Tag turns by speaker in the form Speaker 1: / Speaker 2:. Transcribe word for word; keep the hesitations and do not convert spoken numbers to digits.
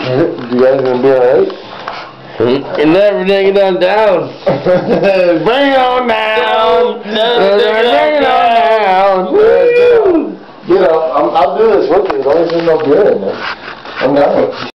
Speaker 1: You guys gonna be alright?
Speaker 2: And never dig it on down. Bring it on down. Bring it on down.
Speaker 1: You know, I'm, I'll do this with you as long as there's no beer in there. I'm down.